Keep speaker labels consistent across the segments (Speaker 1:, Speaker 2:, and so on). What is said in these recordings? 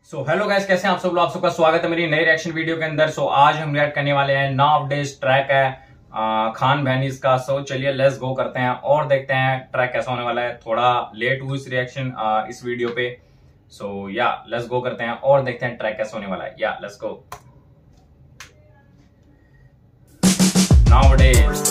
Speaker 1: Hello guys, कैसे हैं आप सब लोग। आप सबका स्वागत है मेरी नई रिएक्शन वीडियो के अंदर। आज हम रिएक्ट करने वाले हैं नाउ डेज ट्रैक है खान बहनीज का। चलिए लेट्स गो करते हैं और देखते हैं ट्रैक कैसा होने वाला है। थोड़ा लेट हुई इस रिएक्शन इस वीडियो पे। या लेट्स गो करते हैं और देखते हैं ट्रैक कैसा होने वाला है। या लेट्स गो। नाउ डेज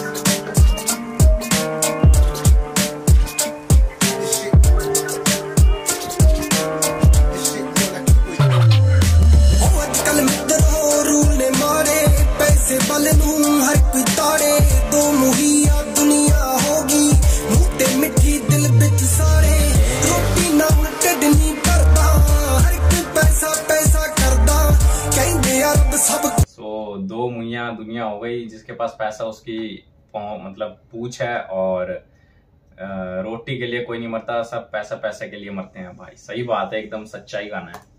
Speaker 1: दो मुइया दुनिया हो गई। जिसके पास पैसा उसकी मतलब पूछ है, और रोटी के लिए कोई नहीं मरता, सब पैसा पैसे के लिए मरते हैं। भाई सही बात है, एकदम सच्चाई गाना है।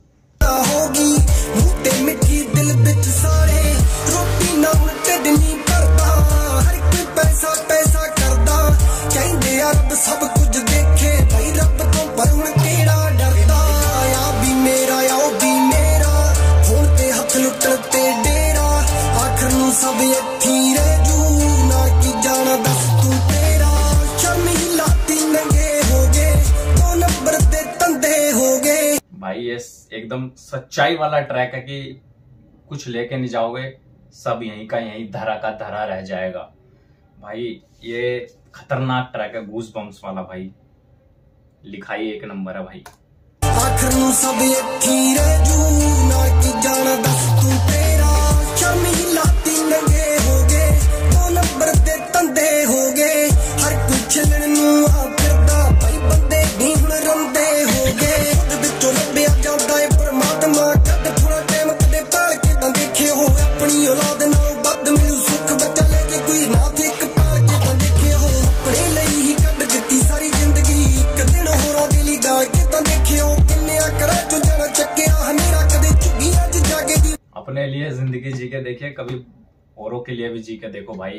Speaker 2: सब कुछ देखे भाई रब तो पर हुण केड़ा डरदा आ भी मेरा आओ भी मेरा हुण ते हथ लुटते डेरा आखर नूं सब इत्थी रह जू ना की जाना दस तू तेरा शर्मी लाती नंगे हो गए दो नंबर दे तंदे हो गए।
Speaker 1: भाई ये एकदम सच्चाई वाला ट्रैक है कि कुछ लेके नहीं जाओगे, सब यहीं का यहीं धरा का धरा रह जाएगा। भाई ये खतरनाक ट्रैक है, गूस बम्स वाला। भाई लिखाई एक नंबर है भाई।
Speaker 2: आखर नूं सब इत्थी रह जू ना की जाना दस तू तेरा शर्मी लाती नंगे हो गए दो नंबर दे तंदे हो गए हर कोई छिलण नूं आ फिरदा भाई बंदे भी हुण रंदे हो गए खुद विचों लभ्या जांदा ए परमात्मा कद थोड़ा टाइम कदे पाल के तां देखे हो अपनी औलाद नालों वध मिलू सुख बचा ले के कोई ना थे एक पाल के तां देखे हो अपने ਲਈ ही कढ दित्ती सारी जिंदगी एक दिन होरां दे ਲਈ गाल के तां देखे हो किन्ने करा चो जाना चक्किया हनेरा कदे झुगी अज जागे दी
Speaker 1: अपने लिए जिंदगी जी के देखिए, कभी औरों के लिए भी जी के देखो। भाई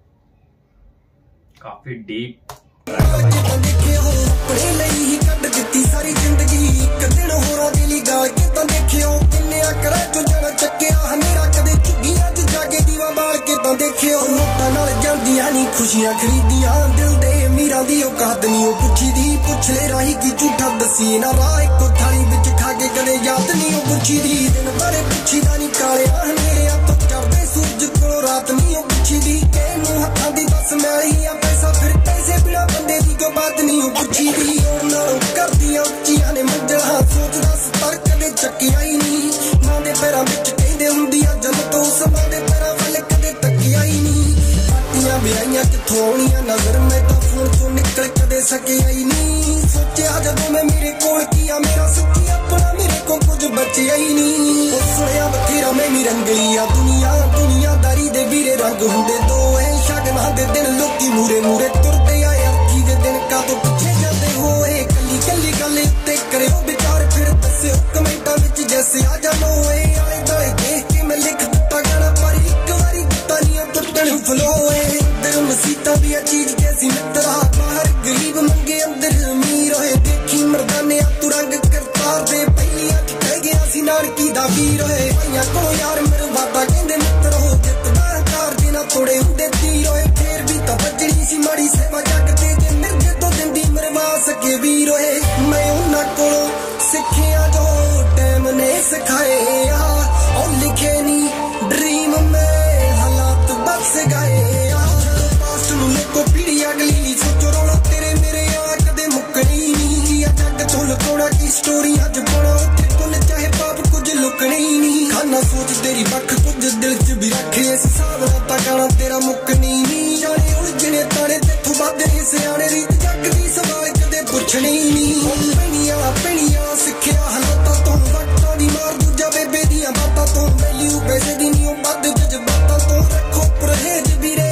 Speaker 1: काफी डीप
Speaker 2: देखे हो अपने ਲਈ ही कढ दित्ती सारी जिंदगी एक दिन होरां दे ਲਈ गाल के तां देखे हो किन्ने करा चो जाना चक्किया हनेरा कदे झुगी अज जागे दीवा बाल के तां देखे हो नोटां नाल ਜਾਂਦੀਆਂ नहीं खुशियां खरीदियां दिल दे अमीरां दी औकात नहीं ओ पुछी दी पुछ ले राही की झूठा दसी ना राह इको थाली विच खा के कदे याद नहीं ओ पुछी दी दिन बारे पुछी दा नहीं कालिया हनेरियां तो चढ़दे सूरज कोलों रात नहीं ओ पुछी दी किहनूं हत्थां दी बस मैली आ पैसा फिर पैसे बिना बंदे दी कोई बात नहीं ओ पुछी दी नालों करदियां ਉੱਚੀਆਂ ने मंजिलां सोचदा सतर कदे ਚੱਕਿਆ ही नहीं मां दे पैरां विच कहंदे हुंदियां जन्नत उस मां दे पैरां ਵੱਲ कदे तक्किया ही नहीं ब्याहियां कित्थों आउणियां नजर मैं तां फोन चों निकल कदे सकिया ही नहीं सोचिया जदों मैं मेरे कोल की आ मेरा सच्ची अपना मेरे को कुछ बचिया ही नहीं ओ सुणिया बथेरा मैं भी रंगली आ दुनियादारी दे वीरे रंग हुंदे दो ऐ शगनां दे दिन लोकी मूरे मूरे तुरदे आ अर्थी दे दिन कातों पिछे जांदे होए कल्ली कल्ली गल उत्ते करियो विचार फिर दस्सिओ कमेंटां विच जैसे आ जानो ए आले दुआले देख के मैं लिख दित्ता गाना पर एक वारी दित्ता नहीं टुटण फ्लो मसीता भी चीज कैसी मित्रा बाहर गरीब मंगे अंदर अमीर होए देखी मर्दाने तू रंग करतार दे पहलियां कह गया सी नानकी दा वीर होए भाइयां को यार मेरे वादा कहंदे मित्र हो जितदा कार दे ना थोड़े हुंदे तीर होए फिर भी तां बजनी सी माड़ी सेवा जग ते जे मिर्जे तो दिंदी मरवा सके वीर होए मैं उन्हां कोलों सिੱਖਿਆ जो टाइम ने सिखाए आ और लिखे नी ड्रीम में हालात बस गए को पीढ़ी अगली सोचो रोना तेरे मेरे आ कदे मुकनी नहीं जग तो लुकाउणा की स्टोरी अज पाउणा उत्थे पुन चाहे पाप कुछ लुकनी नहीं खाना सोच तेरी बख कुछ दिल च भी रखे इस हिसाब नाल तां गाना तेरा मुकनी नहीं जाने उलझने ताने तेथों वध नहीं सियाणे रीत जग दी सवाल कदे पुछणी नहीं पेणियां सिੱਖਿਆ हालातां तो वक्तां दी मार दूजा बेबे दियां बातां तो वैल्यू पैसे दी नहीं ओ वध जज्बातां तो रखो परहेज वीरे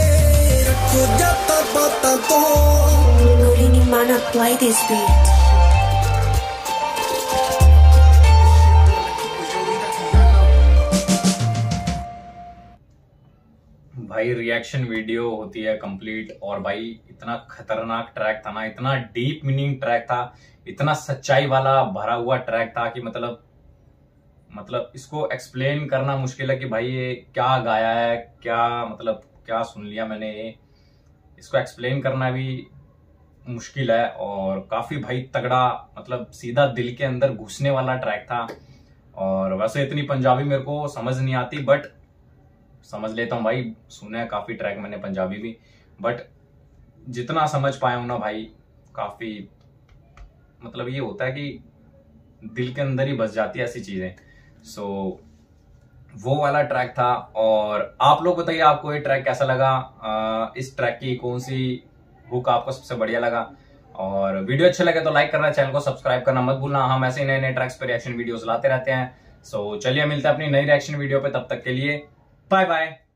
Speaker 3: Nuri mana play this beat.
Speaker 1: भाई रिएक्शन वीडियो होती है कंप्लीट, और भाई इतना खतरनाक ट्रैक था ना, इतना डीप मीनिंग ट्रैक था, इतना सच्चाई वाला भरा हुआ ट्रैक था कि मतलब मतलब इसको एक्सप्लेन करना मुश्किल है कि भाई ये क्या गाया है, क्या मतलब क्या सुन लिया मैंने, इसको एक्सप्लेन करना भी मुश्किल है। और काफी भाई तगड़ा, मतलब सीधा दिल के अंदर घुसने वाला ट्रैक था। और वैसे इतनी पंजाबी मेरे को समझ नहीं आती, बट समझ लेता हूँ भाई, सुना है काफी ट्रैक मैंने पंजाबी भी, बट जितना समझ पाया हूं ना भाई, काफी मतलब ये होता है कि दिल के अंदर ही बस जाती है ऐसी चीजें। सो वो वाला ट्रैक था। और आप लोग बताइए आपको ये ट्रैक कैसा लगा, इस ट्रैक की कौन सी हुक आपको सबसे बढ़िया लगा। और वीडियो अच्छे लगे तो लाइक करना, चैनल को सब्सक्राइब करना मत भूलना। हम ऐसे ही नए नए ट्रैक्स पे रिएक्शन वीडियोस लाते रहते हैं। सो चलिए मिलते हैं अपनी नई रिएक्शन वीडियो पे, तब तक के लिए बाय बाय।